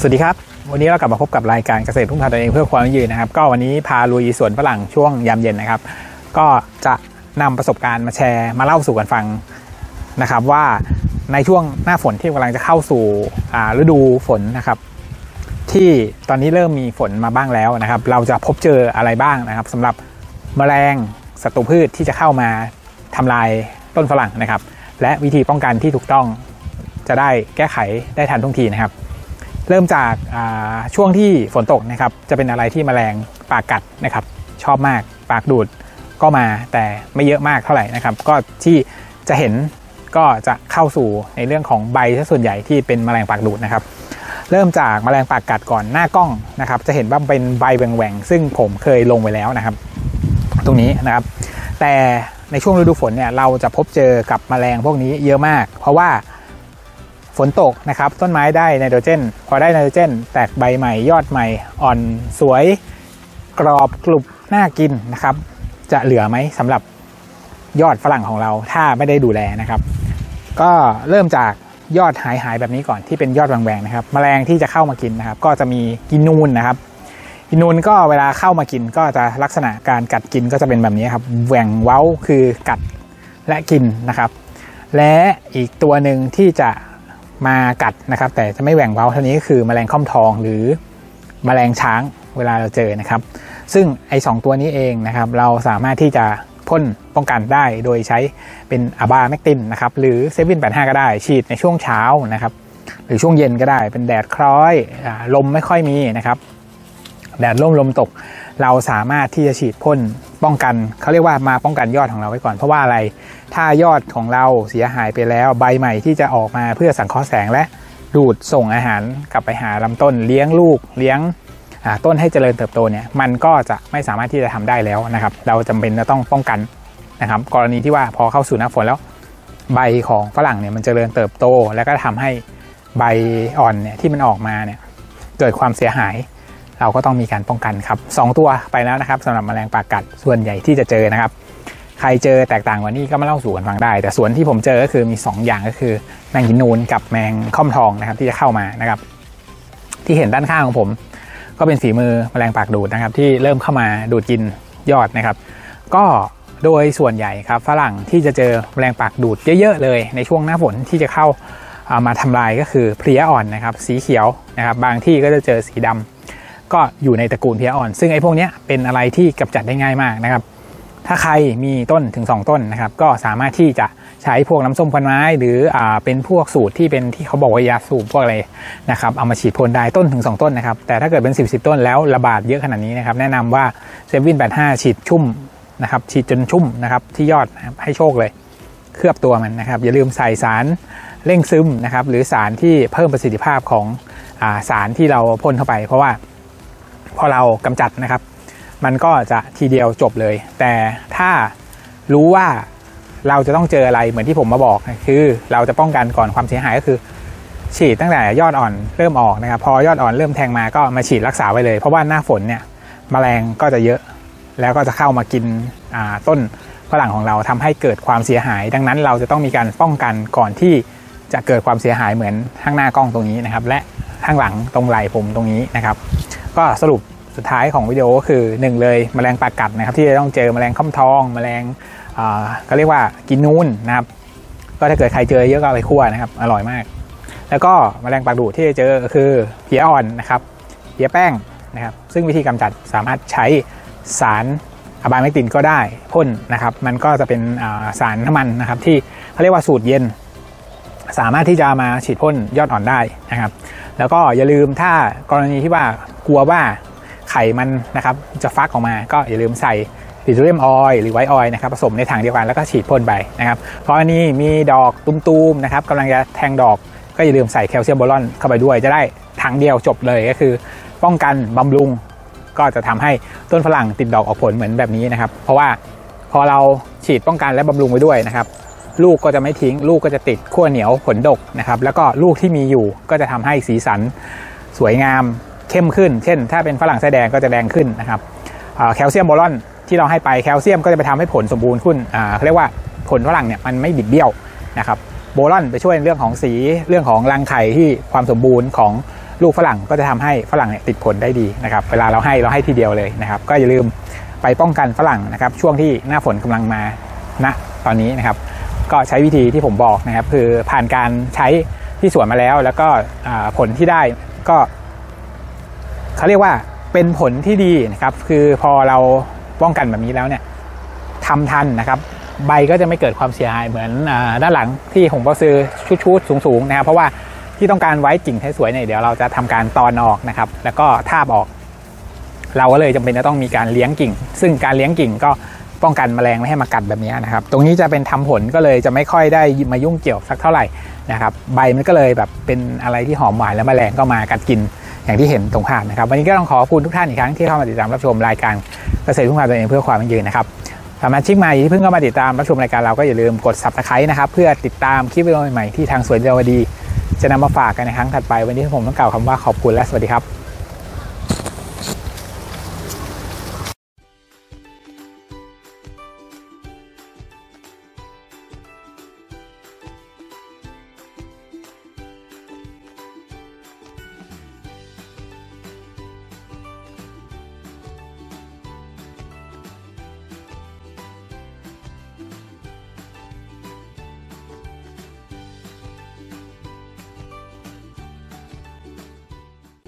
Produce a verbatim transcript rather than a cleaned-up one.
สวัสดีครับวันนี้เรากลับมาพบกับรายการเกษตรพึ่งพาตัวเองเพื่อความยั่งยืนนะครับก็วันนี้พาลุยสวนฝรั่งช่วงยามเย็นนะครับก็จะนำประสบการณ์มาแชร์มาเล่าสู่กันฟังนะครับว่าในช่วงหน้าฝนที่กำลังจะเข้าสู่ฤดูฝนนะครับที่ตอนนี้เริ่มมีฝนมาบ้างแล้วนะครับเราจะพบเจออะไรบ้างนะครับสำหรับแมลงศัตรูพืชที่จะเข้ามาทำลายต้นฝรั่งนะครับและวิธีป้องกันที่ถูกต้องจะได้แก้ไขได้ทันท่วงทีนะครับเริ่มจากช่วงที่ฝนตกนะครับจะเป็นอะไรที่แมลงปากกัดนะครับชอบมากปากดูดก็มาแต่ไม่เยอะมากเท่าไหร่นะครับก็ที่จะเห็นก็จะเข้าสู่ในเรื่องของใบซะส่วนใหญ่ที่เป็นแมลงปากดูดนะครับเริ่มจากแมลงปากกัดก่อนหน้ากล้องนะครับจะเห็นว่าเป็นใบแหว่งๆซึ่งผมเคยลงไว้แล้วนะครับตรงนี้นะครับแต่ในช่วงฤดูฝนเนี่ยเราจะพบเจอกับแมลงพวกนี้เยอะมากเพราะว่าฝนตกนะครับต้นไม้ได้ไนโตรเจนพอได้ไนโตรเจนแตกใบใหม่ยอดใหม่อ่อนสวยกรอบกรุบน่ากินนะครับจะเหลือไหมสำหรับยอดฝรั่งของเราถ้าไม่ได้ดูแลนะครับก็เริ่มจากยอดหายหายแบบนี้ก่อนที่เป็นยอดแหว่งๆนะครับแมลงที่จะเข้ามากินนะครับก็จะมีกินูนนะครับกินูนก็เวลาเข้ามากินก็จะลักษณะการกัดกินก็จะเป็นแบบนี้ครับแหว่งเว้าคือกัดและกินนะครับและอีกตัวหนึ่งที่จะมากัดนะครับแต่จะไม่แหว่งเว้าเท่านี้ก็คือแมลงค่อมทองหรือแมลงช้างเวลาเราเจอนะครับซึ่งไอ้สองตัวนี้เองนะครับเราสามารถที่จะพ่นป้องกันได้โดยใช้เป็นอะบาแมกตินนะครับหรือเซเว่นแปดห้าก็ได้ฉีดในช่วงเช้านะครับหรือช่วงเย็นก็ได้เป็นแดดคล้อยลมไม่ค่อยมีนะครับแดดร่มลมตกเราสามารถที่จะฉีดพ่นป้องกันเขาเรียกว่ามาป้องกันยอดของเราไว้ก่อนเพราะว่าอะไรถ้ายอดของเราเสียหายไปแล้วใบใหม่ที่จะออกมาเพื่อสังเคราะห์แสงและดูดส่งอาหารกลับไปหาลำต้นเลี้ยงลูกเลี้ยงต้นให้เจริญเติบโตเนี่ยมันก็จะไม่สามารถที่จะทำได้แล้วนะครับเราจำเป็นจะต้องป้องกันนะครับกรณีที่ว่าพอเข้าสู่หน้าฝนแล้วใบของฝรั่งเนี่ยมันเจริญเติบโตแล้วก็ทำให้ใบอ่อนเนี่ยที่มันออกมาเนี่ยเกิดความเสียหายเราก็ต้องมีการป้องกันครับสองตัวไปแล้วนะครับสำหรับแมลงปากกัดส่วนใหญ่ที่จะเจอนะครับใครเจอแตกต่างกว่านี้ก็มาเล่าสู่กันฟังได้แต่ส่วนที่ผมเจอก็คือมีสองอย่างก็คือแมงหินนูนกับแมงค่อมทองนะครับที่จะเข้ามานะครับที่เห็นด้านข้างของผมก็เป็นฝีมือแมลงปากดูดนะครับที่เริ่มเข้ามาดูดกินยอดนะครับก็โดยส่วนใหญ่ครับฝรั่งที่จะเจอแมลงปากดูดเยอะๆเลยในช่วงหน้าฝนที่จะเข้ามาทำลายก็คือเพลี้ยอ่อนนะครับสีเขียวนะครับบางที่ก็จะเจอสีดำก็อยู่ในตระกูลเพลี้ยอ่อนซึ่งไอ้พวกนี้เป็นอะไรที่กำจัดได้ง่ายมากนะครับถ้าใครมีต้นถึงสองต้นนะครับก็สามารถที่จะใช้พวกน้ำส้มควันไม้หรืออ่าเป็นพวกสูตรที่เป็นที่เขาบอกว่ายาสูบพวกอะไรนะครับเอามาฉีดพ่นได้ต้นถึงสองต้นนะครับแต่ถ้าเกิดเป็นสิบ สิบต้นแล้วระบาดเยอะขนาดนี้นะครับแนะนำว่าเซเว่นแปดห้าฉีดชุ่มนะครับฉีดจนชุ่มนะครับที่ยอดให้โชคเลยเคลือบตัวมันนะครับอย่าลืมใส่สารเร่งซึมนะครับหรือสารที่เพิ่มประสิทธิภาพของอ่าสารที่เราพ่นเข้าไปเพราะว่าพอเรากำจัดนะครับมันก็จะทีเดียวจบเลยแต่ถ้ารู้ว่าเราจะต้องเจออะไรเหมือนที่ผมมาบอกคือเราจะป้องกันก่อนความเสียหายก็คือฉีดตั้งแต่ยอดอ่อนเริ่มออกนะครับพอยอดอ่อนเริ่มแทงมาก็มาฉีดรักษาไว้เลยเพราะว่าหน้าฝนเนี่ยแมลงก็จะเยอะแล้วก็จะเข้ามากินต้นฝรั่งของเราทำให้เกิดความเสียหายดังนั้นเราจะต้องมีการป้องกันก่อนที่จะเกิดความเสียหายเหมือนข้างหน้ากล้องตรงนี้นะครับและข้างหลังตรงไหล่ผมตรงนี้นะครับก็สรุปสุดท้ายของวิดีโอก็คือหนึ่งเลยแมลงปากกัดนะครับที่จะต้องเจอแมลงค่อมทองแมลงก็เรียกว่ากินนูนนะครับก็ถ้าเกิดใครเจอเยอะก็เอาไปคั่วนะครับอร่อยมากแล้วก็แมลงปากดูดที่จะเจอคือเพลี้ยอ่อนนะครับเพลี้ยแป้งนะครับซึ่งวิธีกำจัดสามารถใช้สารอะบาแมกตินก็ได้พ่นนะครับมันก็จะเป็นสารน้ำมันนะครับที่เขาเรียกว่าสูตรเย็นสามารถที่จะมาฉีดพ่นยอดอ่อนได้นะครับแล้วก็อย่าลืมถ้ากรณีที่ว่ากลัวว่าไข่มันนะครับจะฟักออกมาก็อย่าลืมใส่ปิโตรเลียมออยล์หรือไวท์ออยล์นะครับผสมในถังเดียวกันแล้วก็ฉีดพ่นไปนะครับเพราะอันนี้มีดอกตุ้มๆนะครับกำลังจะแทงดอกก็อย่าลืมใส่แคลเซียมโบรอนเข้าไปด้วยจะได้ถังเดียวจบเลยก็คือป้องกันบำรุงก็จะทำให้ต้นฝรั่งติดดอกออกผลเหมือนแบบนี้นะครับเพราะว่าพอเราฉีดป้องกันและบำรุงไว้ด้วยนะครับลูกก็จะไม่ทิ้งลูกก็จะติดขั้วเหนียวผลดกนะครับแล้วก็ลูกที่มีอยู่ก็จะทำให้สีสันสวยงามเข้มขึ้นเช่นถ้าเป็นฝรั่งไส้แดงก็จะแดงขึ้นนะครับแคลเซียมโบรอนที่เราให้ไปแคลเซียมก็จะไปทำให้ผลสมบูรณ์ขึ้นเขาเรียกว่าผลฝรั่งเนี่ยมันไม่บิดเบี้ยวนะครับโบรอนไปช่วยในเรื่องของสีเรื่องของรังไข่ที่ความสมบูรณ์ของลูกฝรั่งก็จะทำให้ฝรั่งเนี่ยติดผลได้ดีนะครับเวลาเราให้เราให้ทีเดียวเลยนะครับก็อย่าลืมไปป้องกันฝรั่งนะครับช่วงที่หน้าฝนกำลังมาณตอนนี้นะครับก็ใช้วิธีที่ผมบอกนะครับคือผ่านการใช้ที่สวนมาแล้วแล้วก็ผลที่ได้ก็เขาเรียกว่าเป็นผลที่ดีนะครับคือพอเราป้องกันแบบนี้แล้วเนี่ยทำทันนะครับใบก็จะไม่เกิดความเสียหายเหมือนด้านหลังที่ผมก็ซื้อชุดๆสูงๆนะครับเพราะว่าที่ต้องการไว้กิ่งสวยๆเนี่ยเดี๋ยวเราจะทำการตอนออกนะครับแล้วก็ทาบออกเราก็เลยจำเป็นจะต้องมีการเลี้ยงกิ่งซึ่งการเลี้ยงกิ่งก็ป้องกันแมลงไม่ให้มากัดแบบนี้นะครับตรงนี้จะเป็นทำผลก็เลยจะไม่ค่อยได้มายุ่งเกี่ยวสักเท่าไหร่นะครับใบมันก็เลยแบบเป็นอะไรที่หอมหวานและแมลงก็มากัดกินอย่างที่เห็นตรงภาพนะครับวันนี้ก็ต้องขอบคุณทุกท่านอีกครั้งที่เข้ามาติดตามรับชมรายการเกษตรทุ่งนาตัวเองเพื่อความยั่งยืนนะครับสมาชิกใหม่ที่เพิ่งเข้ามาติดตามรับชมรายการเราก็อย่าลืมกด ซับสไครบ์ นะครับเพื่อติดตามคลิปวิดีโอใหม่ๆที่ทางสวนเยาวดีจะนำมาฝากกันในครั้งถัดไปวันนี้ผมต้องกล่าวคำว่าขอบคุณและสวัสดีครับ